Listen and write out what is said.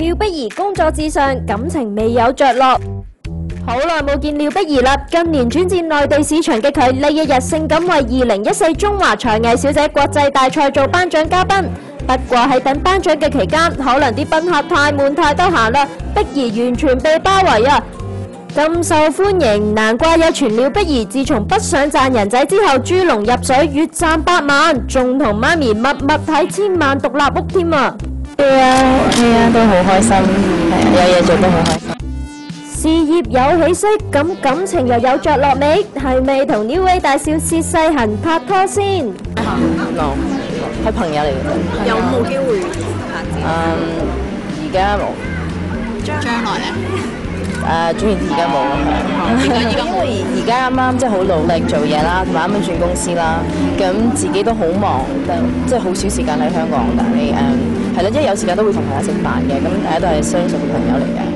廖碧兒工作至上，感情未有着落。好耐冇見廖碧兒啦，近年轉戰內地市場嘅佢，呢一日性感為2014中華才藝小姐國際大賽做頒獎嘉賓。不過喺等頒獎嘅期間，可能啲賓客太悶太得閒啦，碧兒完全被包圍啊！咁受歡迎，難怪有傳廖碧兒自從北上賺人仔之後，豬籠入水，月賺8萬，仲同媽咪密密睇1000萬獨立屋添啊！ 係啊，都好開心，係啊，有嘢做都好開心。 事業有起色，咁感情又有着落未？係咪同 New A 大少薛世恒拍拖先？ 係朋友嚟嘅。 有冇機會發展？ 而家冇。 將來咧？ 總言之而家冇咯。因為而家啱啱即係好努力做嘢啦，同埋啱啱轉公司啦，咁自己都好忙，即係好少時間喺香港，但係係啦，即係有時間都會同朋友食飯嘅，咁大家都係相熟嘅朋友嚟嘅。